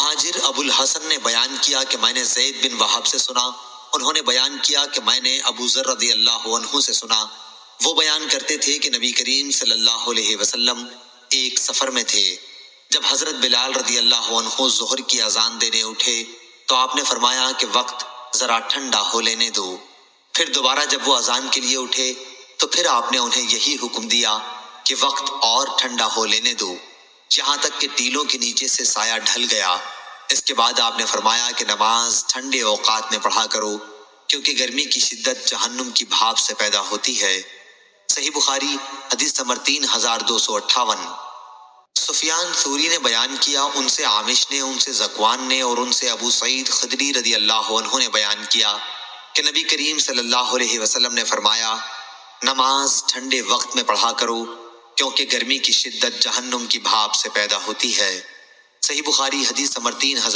مہاجر ابو الحسن نے بیان کیا کہ میں نے زید بن وہب سے سنا، انہوں نے بیان کیا کہ میں نے ابو ذر رضی اللہ عنہ سے سنا، وہ بیان کرتے تھے کہ نبی کریم صلی اللہ علیہ وسلم ایک سفر میں تھے۔ جب حضرت بلال رضی اللہ عنہ ظہر کی اذان دینے اٹھے تو آپ نے فرمایا کہ وقت ذرا ٹھنڈا ہو لینے دو۔ پھر دوبارہ جب وہ اذان کے لیے اٹھے تو پھر آپ نے انہیں یہی حکم دیا کہ وقت اور ٹھنڈا ہو لینے دو، یہاں تک کہ ٹیلوں کے نیچے سے سایہ ڈھل گیا۔ اس کے بعد آپ نے فرمایا کہ نماز ٹھنڈے اوقات میں پڑھا کرو، کیونکہ گرمی کی شدت جہنم کی بھاپ سے پیدا ہوتی ہے۔ صحیح بخاری حدیث نمبر 3258۔ سفیان ثوری نے بیان کیا، ان سے عامش نے، ان سے ذکوان نے اور ان سے ابو سعید خدری رضی اللہ عنہ نے بیان کیا کہ نبی کریم صلی اللہ علیہ وسلم نے فرمایا، نماز ٹھنڈے وقت میں پڑھا کرو، کیونکہ گرمی کی شدت جہنم کی بھاپ سے پیدا ہوتی ہے۔ صحیح بخاری حدیث نمبر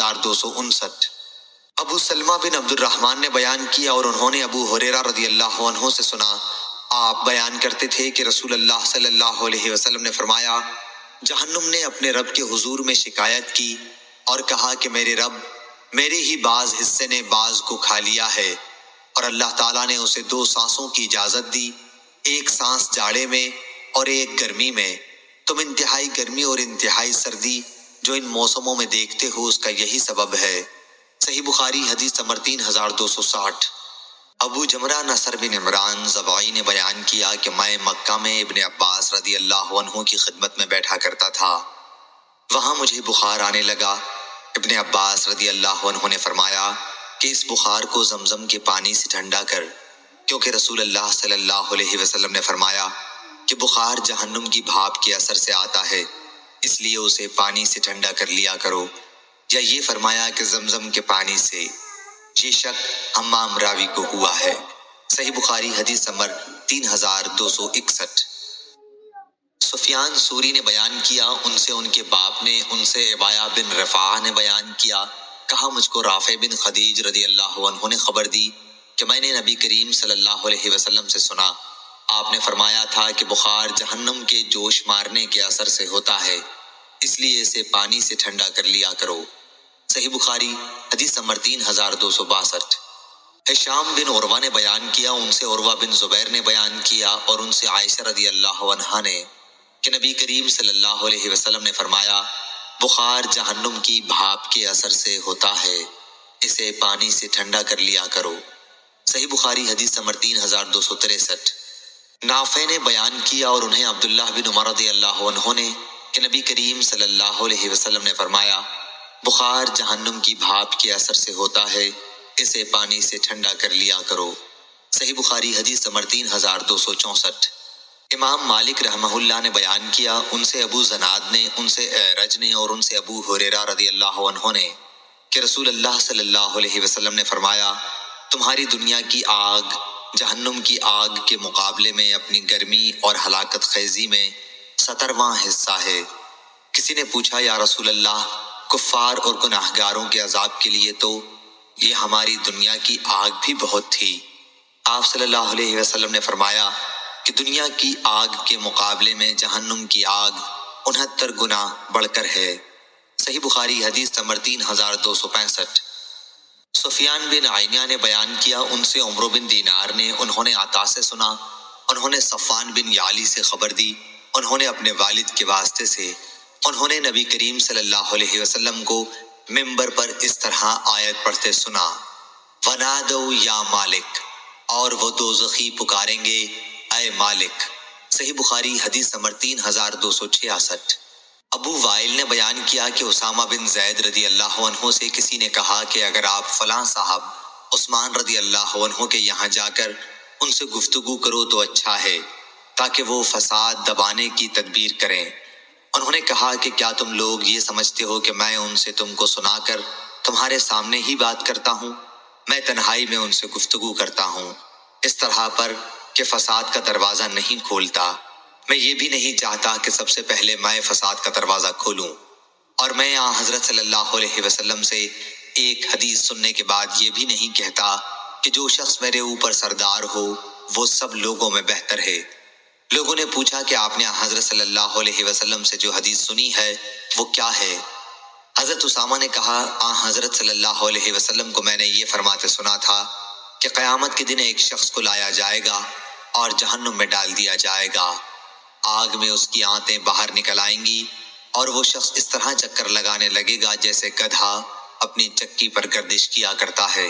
3259۔ ابو سلمہ بن عبد الرحمن نے بیان کیا اور انہوں نے ابو ہریرہ رضی اللہ عنہ سے سنا، آپ بیان کرتے تھے کہ رسول اللہ صلی اللہ علیہ وسلم نے فرمایا، جہنم نے اپنے رب کے حضور میں شکایت کی اور کہا کہ میرے رب، میرے ہی بعض حصے نے بعض کو کھا لیا ہے، اور اللہ تعالیٰ نے اسے 2 سانسوں کی اجازت دی، ایک سانس جاڑے میں اور ایک گرمی میں، تم انتہائی گرمی اور انتہائی سردی جو ان موسموں میں دیکھتے ہو اس کا یہی سبب ہے۔ صحیح بخاری حدیث نمبر 3260۔ ابو جمرہ نصر بن عمران زبعی نے بیان کیا کہ میں مکہ میں ابن عباس رضی اللہ عنہ کی خدمت میں بیٹھا کرتا تھا، وہاں مجھے بخار آنے لگا۔ ابن عباس رضی اللہ عنہ نے فرمایا کہ اس بخار کو زمزم کے پانی سے ٹھنڈا کر، کیونکہ رسول اللہ صلی اللہ علیہ وسلم نے فرمایا کہ بخار جہنم کی بھاپ کے اثر سے آتا ہے، اس لیے اسے پانی سے ٹھنڈا کر لیا کرو، یا یہ فرمایا کہ زمزم کے پانی سے۔ یہ شک حمام راوی کو ہوا ہے۔ صحیح بخاری حدیث نمبر 3261۔ سفیان ثوری نے بیان کیا، ان سے ان کے باپ نے، ان سے عبایہ بن رفاعہ نے بیان کیا، کہا مجھ کو رافع بن خدیج رضی اللہ عنہ نے خبر دی کہ میں نے نبی کریم صلی اللہ علیہ وسلم سے سنا، آپ نے فرمایا تھا کہ بخار جہنم کے جوش مارنے کے اثر سے ہوتا ہے، اس لیے اسے پانی سے ٹھنڈا کر لیا کرو۔ صحیح بخاری حدیث نمبر 3262۔ ہشام بن عروہ نے بیان کیا، ان سے عروہ بن زبیر نے بیان کیا اور ان سے عائشہ رضی اللہ عنہا نے کہ نبی کریم صلی اللہ علیہ وسلم نے فرمایا، بخار جہنم کی بھاپ کے اثر سے ہوتا ہے، اسے پانی سے ٹھنڈا کر لیا کرو۔ صحیح بخاری حدیث نمبر 3263۔ نافع نے بیان کیا اور انہیں عبداللہ بن عمر رضی اللہ عنہ نے کہ نبی کریم صلی اللہ علیہ وسلم نے فرمایا، بخار جہنم کی بھاپ کے اثر سے ہوتا ہے، اسے پانی سے ٹھنڈا کر لیا کرو۔ صحیح بخاری حدیث نمبر 3264۔ امام مالک رحمہ اللہ نے بیان کیا، ان سے ابو زناد نے، ان سے اعرج نے اور ان سے ابو ہریرہ رضی اللہ عنہ نے کہ رسول اللہ صلی اللہ علیہ وسلم نے فرمایا، تمہاری دنیا کی آگ جہنم کی آگ کے مقابلے میں اپنی گرمی اور ہلاکت خیزی میں 70واں حصہ ہے۔ کسی نے پوچھا، یا رسول اللہ، کفار اور گناہگاروں کے عذاب کے لیے تو یہ ہماری دنیا کی آگ بھی بہت تھی۔ آپ صلی اللہ علیہ وسلم نے فرمایا کہ دنیا کی آگ کے مقابلے میں جہنم کی آگ 69 گنا بڑھ کر ہے۔ صحیح بخاری حدیث نمبر 3265۔ سفیان بن عینہ نے بیان کیا، ان سے عمرو بن دینار نے، انہوں نے عطا سے سنا، انہوں نے صفوان بن یعلی سے خبر دی، انہوں نے اپنے والد کے واسطے سے، انہوں نے نبی کریم صلی اللہ علیہ وسلم کو منبر پر اس طرح آیت پڑھتے سنا، وَنَادَوْا يَا مَالِكَ، اور وہ دوزخی پکاریں گے، اے مالک۔ صحیح بخاری حدیث نمبر 3266۔ ابو وائل نے بیان کیا کہ اسامہ بن زید رضی اللہ عنہ سے کسی نے کہا کہ اگر آپ فلاں صاحب عثمان رضی اللہ عنہ کے یہاں جا کر ان سے گفتگو کرو تو اچھا ہے، تاکہ وہ فساد دبانے کی تدبیر کریں۔ انہوں نے کہا کہ کیا تم لوگ یہ سمجھتے ہو کہ میں ان سے تم کو سنا کر تمہارے سامنے ہی بات کرتا ہوں؟ میں تنہائی میں ان سے گفتگو کرتا ہوں، اس طرح پر کہ فساد کا دروازہ نہیں کھولتا۔ میں یہ بھی نہیں چاہتا کہ سب سے پہلے میں فساد کا دروازہ کھولوں، اور میں حضرت صلی اللہ علیہ وسلم سے ایک حدیث سننے کے بعد یہ بھی نہیں کہتا کہ جو شخص میرے اوپر سردار ہو وہ سب لوگوں میں بہتر ہے۔ لوگوں نے پوچھا کہ آپ نے حضرت صلی اللہ علیہ وسلم سے جو حدیث سنی ہے وہ کیا ہے؟ حضرت اسامہ نے کہا حضرت صلی اللہ علیہ وسلم کو میں نے یہ فرماتے سنا تھا کہ قیامت کے دن ایک شخص کو لایا جائے گا اور جہنم میں ڈال دیا جائے گا، آگ میں اس کی آنتیں باہر نکل آئیں گی اور وہ شخص اس طرح چکر لگانے لگے گا جیسے گدھا اپنی چکی پر گردش کیا کرتا ہے۔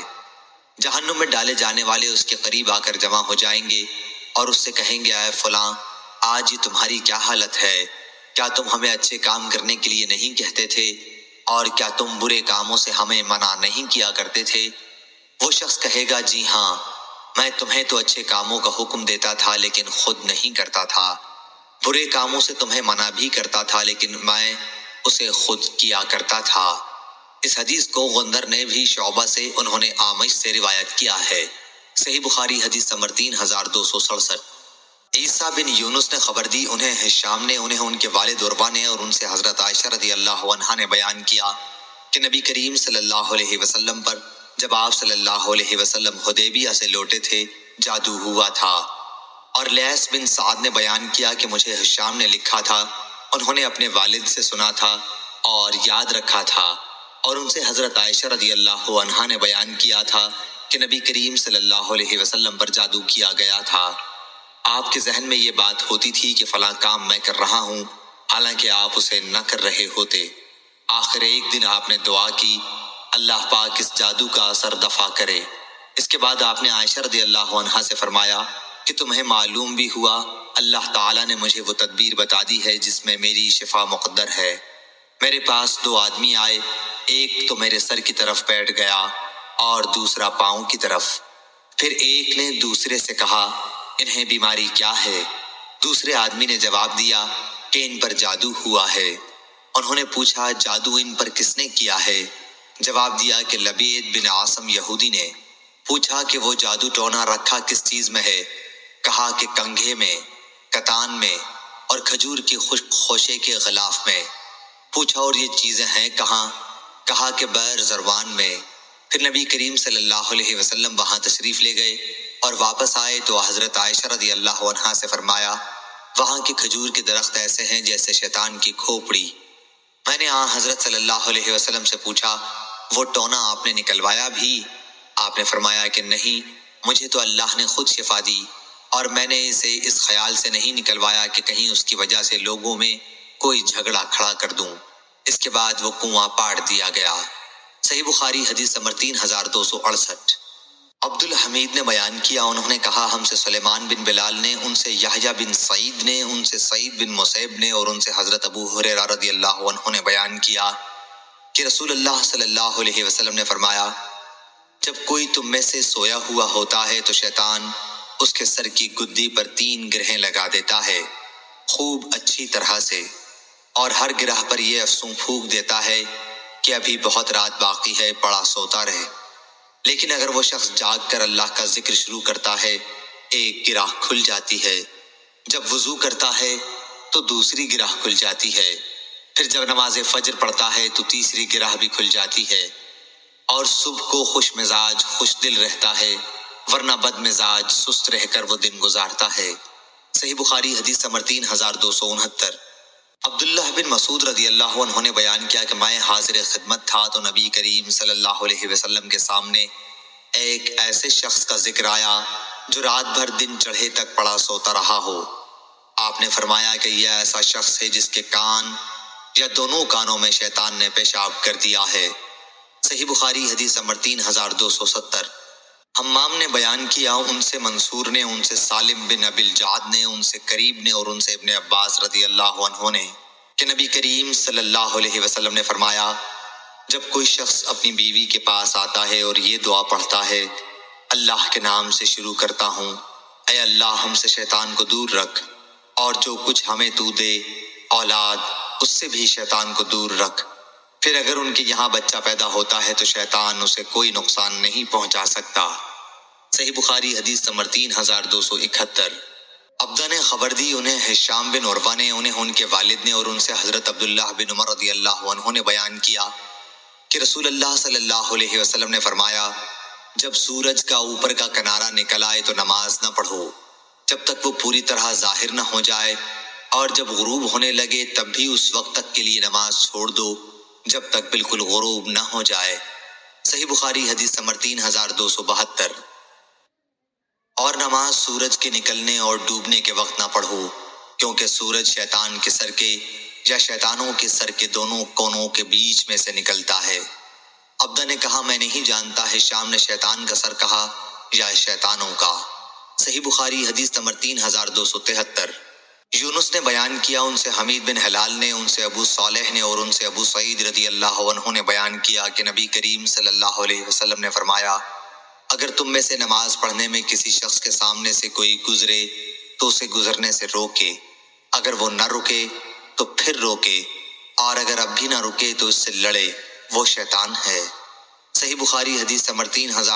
جہنم میں ڈالے جانے والے اس کے قریب آ کر جمع ہو جائیں گے اور اس سے کہیں گے اے فلاں، آج یہ تمہاری کیا حالت ہے؟ کیا تم ہمیں اچھے کام کرنے کے لیے نہیں کہتے تھے اور کیا تم برے کاموں سے ہمیں منع نہیں کیا کرتے تھے؟ وہ شخص کہے گا جی ہاں، میں تمہیں تو اچھے کاموں کا حکم دیتا تھا لیکن خود نہیں کرتا تھا، برے کاموں سے تمہیں منع بھی کرتا تھا لیکن میں اسے خود کیا کرتا تھا۔ اس حدیث کو غندر نے بھی شعبہ سے، انہوں نے آمش سے روایت کیا ہے۔ صحیح بخاری حدیث نمبر 3267۔ عیسیٰ بن یونس نے خبر دی، انہیں ہشام نے، انہیں ان کے والد عروہ نے اور ان سے حضرت عائشہ رضی اللہ عنہا نے بیان کیا کہ نبی کریم صلی اللہ علیہ وسلم پر جب آپ صلی اللہ علیہ وسلم حدیبیہ سے لوٹے تھے جادو ہوا تھا۔ اور لیث بن سعد نے بیان کیا کہ مجھے ہشام نے لکھا تھا، انہوں نے اپنے والد سے سنا تھا اور یاد رکھا تھا، اور ان سے حضرت عائشہ رضی اللہ عنہا نے بیان کیا تھا کہ نبی کریم صلی اللہ علیہ وسلم پر جادو کیا گیا تھا۔ آپ کے ذہن میں یہ بات ہوتی تھی کہ فلاں کام میں کر رہا ہوں، حالانکہ آپ اسے نہ کر رہے ہوتے۔ آخر ایک دن آپ نے دعا کی، اللہ پاک اس جادو کا اثر دفع کرے۔ اس کے بعد آپ نے عائشہ رضی اللہ عنہا سے فرمایا کہ تمہیں معلوم بھی ہوا، اللہ تعالیٰ نے مجھے وہ تدبیر بتا دی ہے جس میں میری شفا مقدر ہے۔ میرے پاس دو آدمی آئے، ایک تو میرے سر کی طرف بیٹھ گیا اور دوسرا پاؤں کی طرف۔ پھر ایک نے دوسرے سے کہا انہیں بیماری کیا ہے؟ دوسرے آدمی نے جواب دیا کہ ان پر جادو ہوا ہے۔ انہوں نے پوچھا جادو ان پر کس نے کیا ہے؟ جواب دیا کہ لبید بن عاصم یہودی نے۔ پوچھا کہ وہ جادو ٹونا رکھا کس چیز میں ہے؟ کہا کہ کنگھے میں، کتان میں اور کھجور کے خشک خوشے کے غلاف میں۔ پوچھا اور یہ چیزیں ہیں کہاں؟ کہا کہ بئر زروان میں۔ پھر نبی کریم صلی اللہ علیہ وسلم وہاں تشریف لے گئے اور واپس آئے تو حضرت عائشہ رضی اللہ عنہا سے فرمایا وہاں کے کھجور کے درخت ایسے ہیں جیسے شیطان کی کھوپڑی۔ میں نے حضرت صلی اللہ علیہ وسلم سے پوچھا وہ ٹونا آپ نے نکلوایا بھی؟ آپ نے فرمایا کہ نہیں، مجھے تو اللہ نے خود شفا دی اور میں نے اسے اس خیال سے نہیں نکلوایا کہ کہیں اس کی وجہ سے لوگوں میں کوئی جھگڑا کھڑا کر دوں۔ اس کے بعد وہ کنواں پاڑ دیا گیا۔ صحیح بخاری حدیث نمبر 3268۔ عبد الحمید نے بیان کیا، انہوں نے کہا ہم سے سلیمان بن بلال نے، ان سے یحییٰ بن سعید نے، ان سے سعید بن مسیب نے اور ان سے حضرت ابو ہریرہ رضی اللہ عنہ نے بیان کیا کہ رسول اللہ صلی اللہ علیہ وسلم نے فرمایا جب کوئی تم میں سے سویا ہوا ہوتا ہے تو شیطان اس کے سر کی گدی پر 3 گرہیں لگا دیتا ہے خوب اچھی طرح سے، اور ہر گرہ پر یہ افسوں پھونک دیتا ہے کہ ابھی بہت رات باقی ہے، پڑا سوتا رہے۔ لیکن اگر وہ شخص جاگ کر اللہ کا ذکر شروع کرتا ہے ایک گرہ کھل جاتی ہے، جب وضو کرتا ہے تو دوسری گرہ کھل جاتی ہے، پھر جب نماز فجر پڑھتا ہے تو تیسری گرہ بھی کھل جاتی ہے، اور صبح کو خوش مزاج خوش دل رہتا ہے، ورنہ بد مزاج سست رہ کر وہ دن گزارتا ہے۔ صحیح بخاری حدیث نمبر 3269۔ عبداللہ بن مسعود رضی اللہ عنہ نے بیان کیا کہ میں حاضر خدمت تھا تو نبی کریم صلی اللہ علیہ وسلم کے سامنے ایک ایسے شخص کا ذکر آیا جو رات بھر دن چڑھے تک پڑا سوتا رہا ہو۔ آپ نے فرمایا کہ یہ ایسا شخص ہے جس کے کان یا دونوں کانوں میں شیطان نے پیشاب کر دیا ہے۔ صحیح بخاری حدیث نمبر 3270۔ حمام نے بیان کیا، ان سے منصور نے، ان سے سالم بن ابی الجعد نے، ان سے کریم نے اور ان سے ابن عباس رضی اللہ عنہ نے کہ نبی کریم صلی اللہ علیہ وسلم نے فرمایا جب کوئی شخص اپنی بیوی کے پاس آتا ہے اور یہ دعا پڑھتا ہے اللہ کے نام سے شروع کرتا ہوں، اے اللہ ہم سے شیطان کو دور رکھ، اور جو کچھ ہمیں تو دے اولاد اس سے بھی شیطان کو دور رکھ، پھر اگر ان کے یہاں بچہ پیدا ہوتا ہے تو شیطان اسے کوئی نقصان نہیں پہنچا سکتا۔ صحیح بخاری حدیث نمبر 3271۔ عبدہ نے خبر دی، انہیں ہشام بن عروہ نے، انہیں ان کے والد نے اور ان سے حضرت عبداللہ بن عمر رضی اللہ عنہ نے بیان کیا کہ رسول اللہ صلی اللہ علیہ وسلم نے فرمایا جب سورج کا اوپر کا کنارہ نکل آئے تو نماز نہ پڑھو جب تک وہ پوری طرح ظاہر نہ ہو جائے، اور جب غروب ہونے لگے تب بھی اس وقت تک کے لیے نماز چھوڑ دو جب تک بالکل غروب نہ ہو جائے۔ صحیح بخاری حدیث نمبر 3272۔ اور نماز سورج کے نکلنے اور ڈوبنے کے وقت نہ پڑھو، کیونکہ سورج شیطان کے سر کے یا شیطانوں کے سر کے دونوں کونوں کے بیچ میں سے نکلتا ہے۔ عبدہ نے کہا میں نہیں جانتا ہے شام نے شیطان کا سر کہا یا شیطانوں کا۔ صحیح بخاری حدیث نمبر 3273۔ یونس نے بیان کیا، ان سے حمید بن ہلال نے، ان سے ابو صالح نے اور ان سے ابو سعید رضی اللہ عنہ نے بیان کیا کہ نبی کریم صلی اللہ علیہ وسلم نے فرمایا، اگر تم میں سے نماز پڑھنے میں کسی شخص کے سامنے سے کوئی گزرے تو اسے گزرنے سے روکے، اگر وہ نہ رکے تو پھر روکے، اور اگر اب بھی نہ رکے تو اس سے لڑے، وہ شیطان ہے۔ صحیح بخاری حدیث نمبر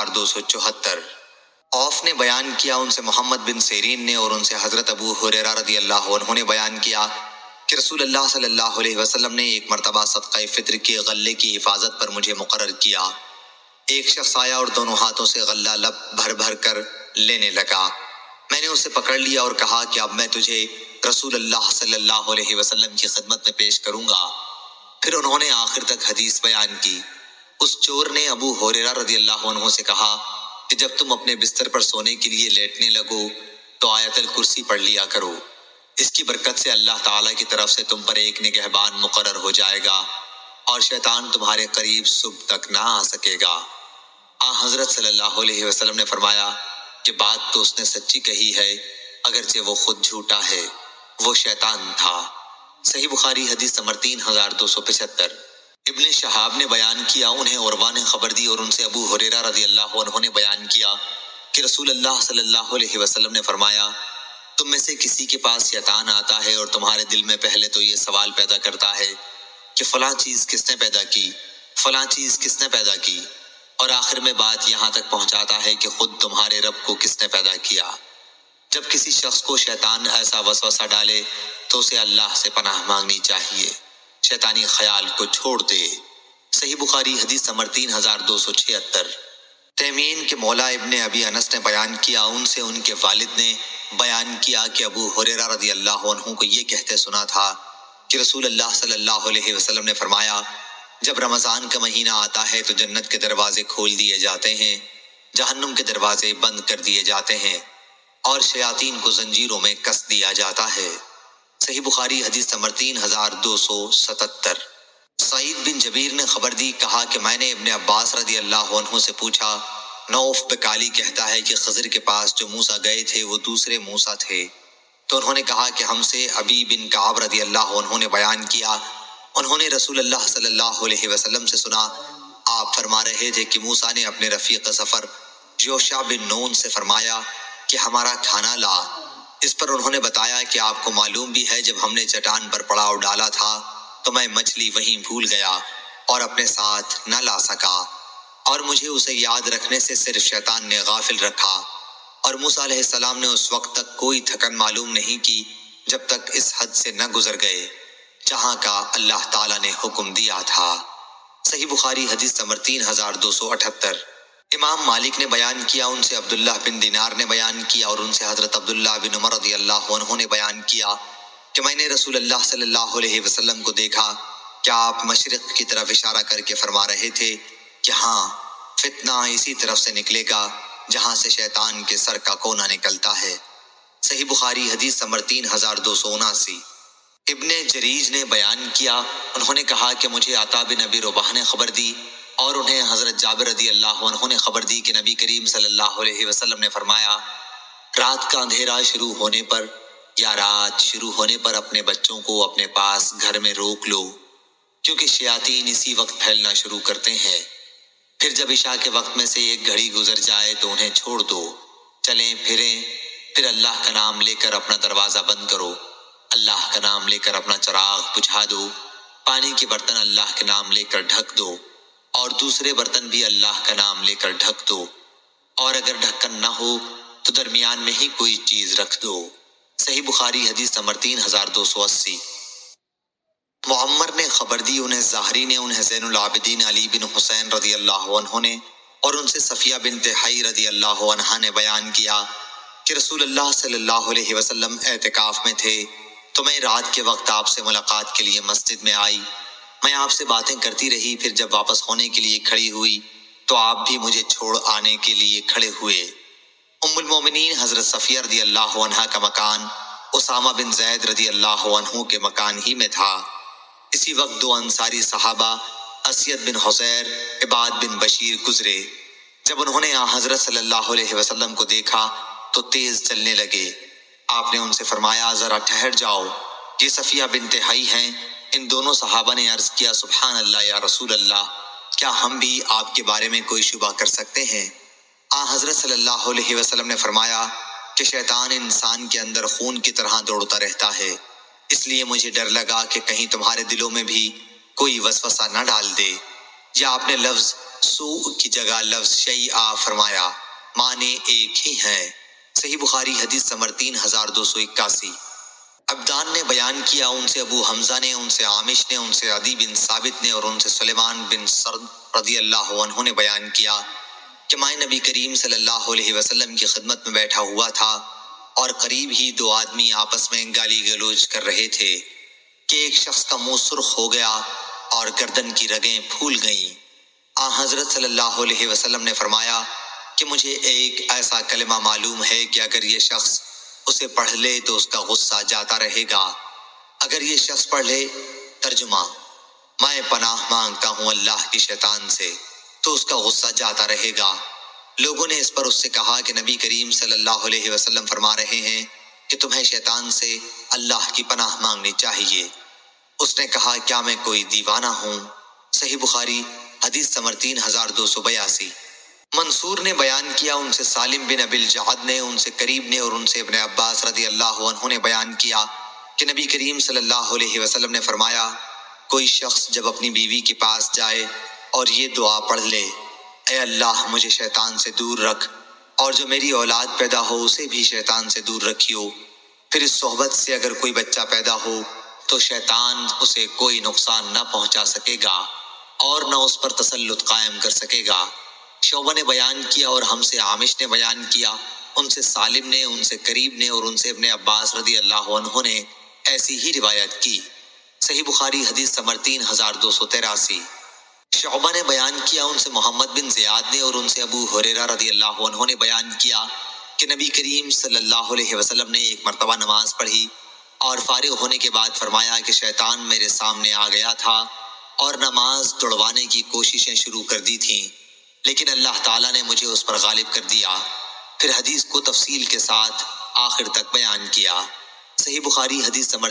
3274۔ اوف نے بیان کیا، ان سے محمد بن سیرین نے اور ان سے حضرت ابو ہریرہ رضی اللہ عنہ نے بیان کیا کہ رسول اللہ صلی اللہ علیہ وسلم نے ایک مرتبہ صدقہ فطر کے غلے کی حفاظت پر مجھے مقرر کیا۔ ایک شخص آیا اور دونوں ہاتھوں سے غلہ لب بھر بھر کر لینے لگا۔ میں نے اسے پکڑ لیا اور کہا کہ اب میں تجھے رسول اللہ صلی اللہ علیہ وسلم کی خدمت میں پیش کروں گا۔ پھر انہوں نے آخر تک حدیث بیان کی۔ اس چور نے ابو ہریرہ رضی اللہ عنہ سے کہا کہ جب تم اپنے بستر پر سونے کے لیے لیٹنے لگو تو آیت الکرسی پڑھ لیا کرو، اس کی برکت سے اللہ تعالیٰ کی طرف سے تم پر ایک نگہبان مقرر ہو جائے گا اور شیطان تمہارے قریب صبح تک نہ آ سکے گا۔ حضرت صلی اللہ علیہ وسلم نے فرمایا کہ بات تو اس نے سچی کہی ہے، اگرچہ وہ خود جھوٹا ہے، وہ شیطان تھا۔ صحیح بخاری حدیث نمبر 3275۔ ابن شہاب نے بیان کیا، انہیں عروہ نے خبر دی اور ان سے ابو ہریرہ رضی اللہ عنہ نے بیان کیا کہ رسول اللہ صلی اللہ علیہ وسلم نے فرمایا، تم میں سے کسی کے پاس شیطان آتا ہے اور تمہارے دل میں پہلے تو یہ سوال پیدا کرتا ہے کہ فلاں چیز کس نے پیدا کی، فلاں چیز کس نے پیدا کی، اور آخر میں بات یہاں تک پہنچاتا ہے کہ خود تمہارے رب کو کس نے پیدا کیا۔ جب کسی شخص کو شیطان ایسا وسوسہ ڈالے تو اسے اللہ سے پناہ مانگنی چاہیے، شیطانی خیال کو چھوڑ دے۔ صحیح بخاری حدیث نمبر 3276۔ تیمین کے مولا ابن ابی انس نے بیان کیا، ان سے ان کے والد نے بیان کیا کہ ابو ہریرہ رضی اللہ عنہ کو یہ کہتے سنا تھا کہ رسول اللہ صلی اللہ علیہ وسلم نے فرمایا، جب رمضان کا مہینہ آتا ہے تو جنت کے دروازے کھول دیے جاتے ہیں، جہنم کے دروازے بند کر دیے جاتے ہیں اور شیاطین کو زنجیروں میں کس دیا جاتا ہے۔ صحیح بخاری حدیث نمبر 3277۔ سعید بن جبیر نے خبر دی، کہا کہ میں نے ابن عباس رضی اللہ عنہ سے پوچھا، نوف بکالی کہتا ہے کہ خضر کے پاس جو موسیٰ گئے تھے وہ دوسرے موسیٰ تھے، تو انہوں نے کہا کہ ہم سے ابی بن کعب رضی اللہ عنہ نے بیان کیا، انہوں نے رسول اللہ صلی اللہ علیہ وسلم سے سنا، آپ فرما رہے تھے کہ موسیٰ نے اپنے رفیق سفر یوشع بن نون سے فرمایا کہ ہمارا کھانا لا۔ اس پر انہوں نے بتایا کہ آپ کو معلوم بھی ہے جب ہم نے چٹان پر پڑاؤ ڈالا تھا تو میں مچھلی وہیں بھول گیا اور اپنے ساتھ نہ لا سکا، اور مجھے اسے یاد رکھنے سے صرف شیطان نے غافل رکھا، اور موسیٰ علیہ السلام نے اس وقت تک کوئی تھکن معلوم نہیں کی جب تک اس حد سے نہ گزر گئے جہاں کا اللہ تعالیٰ نے حکم دیا تھا۔ صحیح بخاری حدیث نمبر 3278۔ امام مالک نے بیان کیا، ان سے عبداللہ بن دینار نے بیان کیا اور ان سے حضرت عبداللہ بن عمر رضی اللہ عنہ نے بیان کیا کہ میں نے رسول اللہ صلی اللہ علیہ وسلم کو دیکھا کہ آپ مشرق کی طرف اشارہ کر کے فرما رہے تھے کہ ہاں، فتنہ اسی طرف سے نکلے گا جہاں سے شیطان کے سر کا کونا نکلتا ہے۔ صحیح بخاری حدیث نمبر 3279۔ ابن جریج نے بیان کیا، انہوں نے کہا کہ مجھے عطا بن ابی رباح نے خبر دی اور انہیں حضرت جابر رضی اللہ عنہ نے خبر دی کہ نبی کریم صلی اللہ علیہ وسلم نے فرمایا، رات کا اندھیرا شروع ہونے پر یا رات شروع ہونے پر اپنے بچوں کو اپنے پاس گھر میں روک لو، کیونکہ شیاطین اسی وقت پھیلنا شروع کرتے ہیں۔ پھر جب عشاء کے وقت میں سے ایک گھڑی گزر جائے تو انہیں چھوڑ دو، چلیں پھریں، پھر اللہ کا نام لے کر اپنا دروازہ بند کرو، اللہ کا نام لے کر اپنا چراغ بجھا دو، پانی کے برتن اللہ کے نام لے کر ڈھک دو اور دوسرے برتن بھی اللہ کا نام لے کر ڈھک دو، اور اگر ڈھکن نہ ہو تو درمیان میں ہی کوئی چیز رکھ دو۔ صحیح بخاری حدیث نمبر 3280۔ معمر نے خبر دی، انہیں زہری نے، انہیں زین العابدین علی بن حسین رضی اللہ عنہ نے اور ان سے صفیہ بنت حی رضی اللہ عنہا نے بیان کیا کہ رسول اللہ صلی اللہ علیہ وسلم اعتکاف میں تھے تو میں رات کے وقت آپ سے ملاقات کے لیے مسجد میں آئی میں آپ سے باتیں کرتی رہی، پھر جب واپس ہونے کے لیے کھڑی ہوئی تو آپ بھی مجھے چھوڑ آنے کے لیے کھڑے ہوئے۔ ام المومنین حضرت صفیہ رضی اللہ عنہا کا مکان اسامہ بن زید رضی اللہ عنہ کے مکان ہی میں تھا۔ اسی وقت دو انصاری صحابہ اسید بن حسیر، عباد بن بشیر گزرے۔ جب انہوں نے حضرت صلی اللہ علیہ وسلم کو دیکھا تو تیز چلنے لگے۔ آپ نے ان سے فرمایا ذرا ٹھہر جاؤ، یہ صفیہ بنت حی ہیں۔ ان دونوں صحابہ نے عرض کیا سبحان اللہ یا رسول اللہ، کیا ہم بھی آپ کے بارے میں کوئی شبہ کر سکتے ہیں؟ حضرت صلی اللہ علیہ وسلم نے فرمایا کہ شیطان انسان کے اندر خون کی طرح دوڑتا رہتا ہے، اس لیے مجھے ڈر لگا کہ کہیں تمہارے دلوں میں بھی کوئی وسوسہ نہ ڈال دے۔ یا آپ نے لفظ سوء کی جگہ لفظ شیء فرمایا، معنی ایک ہی ہیں۔ صحیح بخاری حدیث نمبر 3281۔ عبدان نے بیان کیا، ان سے ابو حمزہ نے، ان سے عامش نے، ان سے عدی بن ثابت نے اور ان سے سلیمان بن سرد رضی اللہ عنہ نے بیان کیا کہ میں نبی کریم صلی اللہ علیہ وسلم کی خدمت میں بیٹھا ہوا تھا اور قریب ہی دو آدمی آپس میں گالی گلوچ کر رہے تھے کہ ایک شخص کا منہ سرخ ہو گیا اور گردن کی رگیں پھول گئیں۔ حضرت صلی اللہ علیہ وسلم نے فرمایا کہ مجھے ایک ایسا کلمہ معلوم ہے کہ اگر یہ شخص اسے پڑھ لے تو اس کا غصہ جاتا رہے گا۔ اگر یہ شخص پڑھ لے، ترجمہ، میں پناہ مانگتا ہوں اللہ کی شیطان سے، تو اس کا غصہ جاتا رہے گا۔ لوگوں نے اس پر اس سے کہا کہ نبی کریم صلی اللہ علیہ وسلم فرما رہے ہیں کہ تمہیں شیطان سے اللہ کی پناہ مانگنی چاہیے۔ اس نے کہا کیا میں کوئی دیوانہ ہوں؟ صحیح بخاری حدیث نمبر 3282۔ منصور نے بیان کیا، ان سے سالم بن ابی الجعد نے، ان سے قریب نے اور ان سے ابن عباس رضی اللہ عنہ نے بیان کیا کہ نبی کریم صلی اللہ علیہ وسلم نے فرمایا کوئی شخص جب اپنی بیوی کے پاس جائے اور یہ دعا پڑھ لے، اے اللہ مجھے شیطان سے دور رکھ اور جو میری اولاد پیدا ہو اسے بھی شیطان سے دور رکھیو، پھر اس صحبت سے اگر کوئی بچہ پیدا ہو تو شیطان اسے کوئی نقصان نہ پہنچا سکے گا اور نہ اس پر تسلط قائم کر سکے گا۔ شعبہ نے بیان کیا اور ہم سے عامش نے بیان کیا، ان سے سالم نے، ان سے قریب نے اور ان سے ابن عباس رضی اللہ عنہ نے ایسی ہی روایت کی۔ صحیح بخاری حدیث نمبر 3283۔ شعبہ نے بیان کیا، ان سے محمد بن زیاد نے اور ان سے ابو ہریرہ رضی اللہ عنہ نے بیان کیا کہ نبی کریم صلی اللہ علیہ وسلم نے ایک مرتبہ نماز پڑھی اور فارغ ہونے کے بعد فرمایا کہ شیطان میرے سامنے آ گیا تھا اور نماز توڑوانے کی کوششیں شروع کر دی تھیں، لیکن اللہ تعالیٰ نے مجھے اس پر غالب کر دیا۔ پھر حدیث کو تفصیل کے ساتھ آخر تک بیان کیا۔ صحیح بخاری حدیث نمبر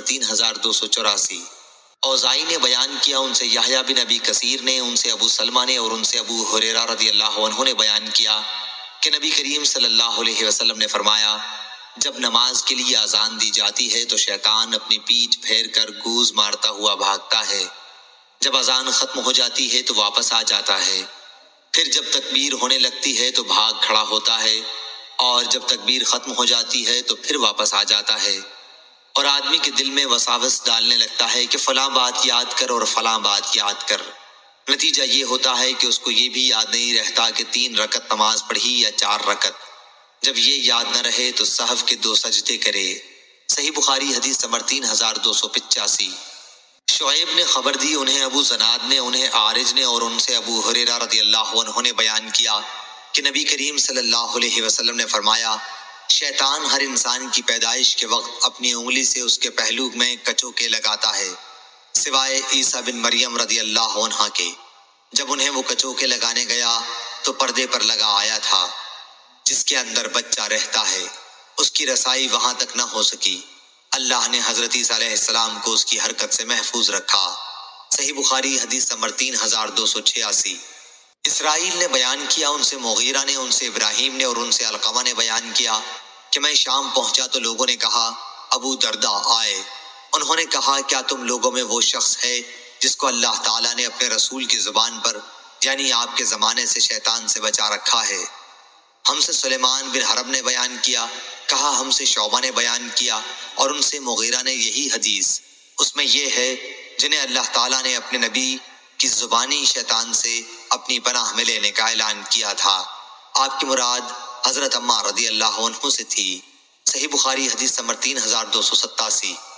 3284۔ اوزائی نے بیان کیا، ان سے یحییٰ بن ابی کثیر نے، ان سے ابو سلمہ نے اور ان سے ابو ہریرہ رضی اللہ عنہ نے بیان کیا کہ نبی کریم صلی اللہ علیہ وسلم نے فرمایا جب نماز کے لیے اذان دی جاتی ہے تو شیطان اپنی پیٹھ پھیر کر گوز مارتا ہوا بھاگتا ہے، جب اذان ختم ہو جاتی ہے تو واپس آ جاتا ہے، پھر جب تکبیر ہونے لگتی ہے تو بھاگ کھڑا ہوتا ہے اور جب تکبیر ختم ہو جاتی ہے تو پھر واپس آ جاتا ہے اور آدمی کے دل میں وساوس ڈالنے لگتا ہے کہ فلاں بات یاد کر اور فلاں بات یاد کر۔ نتیجہ یہ ہوتا ہے کہ اس کو یہ بھی یاد نہیں رہتا کہ 3 رکعت نماز پڑھی یا 4 رکعت۔ جب یہ یاد نہ رہے تو سہو کے 2 سجدے کرے۔ صحیح بخاری حدیث نمبر 3285۔ شعیب نے خبر دی، انہیں ابو زناد نے، انہیں عارج نے اور ان سے ابو ہریرہ رضی اللہ عنہ نے بیان کیا کہ نبی کریم صلی اللہ علیہ وسلم نے فرمایا شیطان ہر انسان کی پیدائش کے وقت اپنی انگلی سے اس کے پہلو میں کچوکے لگاتا ہے سوائے عیسیٰ بن مریم رضی اللہ عنہ کے۔ جب انہیں وہ کچوکے لگانے گیا تو پردے پر لگا آیا تھا جس کے اندر بچہ رہتا ہے، اس کی رسائی وہاں تک نہ ہو سکی۔ اللہ نے حضرت عیسیٰ علیہ السلام کو اس کی حرکت سے محفوظ رکھا۔ صحیح بخاری حدیث نمبر 3286۔ اسرائیل نے بیان کیا، ان سے مغیرہ نے، ان سے ابراہیم نے اور ان سے علقمہ نے بیان کیا کہ میں شام پہنچا تو لوگوں نے کہا ابو درداء آئے۔ انہوں نے کہا کیا تم لوگوں میں وہ شخص ہے جس کو اللہ تعالیٰ نے اپنے رسول کی زبان پر یعنی آپ کے زمانے سے شیطان سے بچا رکھا ہے؟ ہم سے سلیمان بن حرب نے بیان کیا، کہا ہم سے شعبہ نے بیان کیا اور ان سے مغیرہ نے یہی حدیث۔ اس میں یہ ہے جنہیں اللہ تعالیٰ نے اپنے نبی کی زبانی شیطان سے اپنی پناہ میں لینے کا اعلان کیا تھا۔ آپ کی مراد حضرت عمار رضی اللہ عنہ سے تھی۔ صحیح بخاری حدیث نمبر 3287۔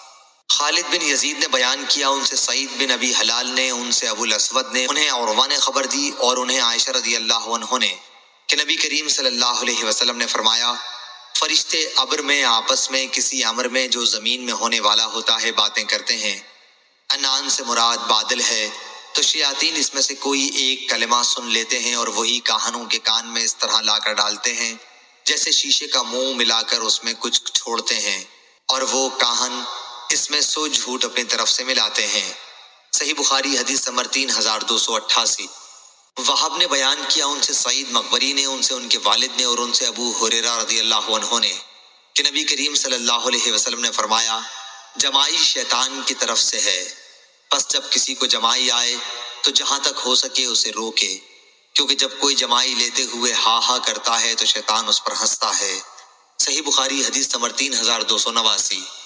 خالد بن یزید نے بیان کیا، ان سے سعید بن ابی حلال نے، ان سے ابو الاسود نے، انہیں عروہ نے خبر دی اور انہیں عائشہ رضی اللہ عنہ نے کہ نبی کریم صلی اللہ علیہ وسلم نے فرمایا، فرشتے ابر میں آپس میں کسی امر میں جو زمین میں ہونے والا ہوتا ہے باتیں کرتے ہیں۔ انان سے مراد بادل ہے، تو شیاطین اس میں سے کوئی ایک کلمہ سن لیتے ہیں اور وہی کاہنوں کے کان میں اس طرح لا کر ڈالتے ہیں جیسے شیشے کا منہ ملا کر اس میں کچھ چھوڑتے ہیں، اور وہ کاہن اس میں 100 جھوٹ اپنی طرف سے ملاتے ہیں۔ صحیح بخاری حدیث نمبر 3288۔ وہب نے بیان کیا، ان سے سعید مقبری نے، ان سے ان کے والد نے اور ان سے ابو ہریرہ رضی اللہ عنہ نے کہ نبی کریم صلی اللہ علیہ وسلم نے فرمایا، جمائی شیطان کی طرف سے ہے، پس جب کسی کو جمائی آئے تو جہاں تک ہو سکے اسے روکے، کیونکہ جب کوئی جمائی لیتے ہوئے ہا کرتا ہے تو شیطان اس پر ہنستا ہے۔ صحیح بخاری حدیث نمبر 3289۔